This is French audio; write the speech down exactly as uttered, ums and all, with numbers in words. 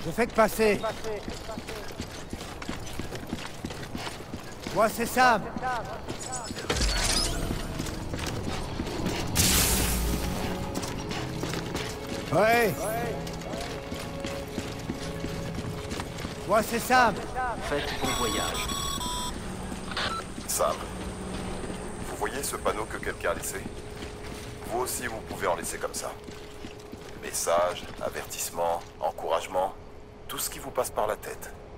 Je fais que passer. Moi, c'est Sam. Ouais. Moi, c'est Sam. Faites bon voyage. Sam, vous voyez ce panneau que quelqu'un a laissé? Vous aussi, vous pouvez en laisser comme ça. Messages, avertissements, encouragements, tout ce qui vous passe par la tête.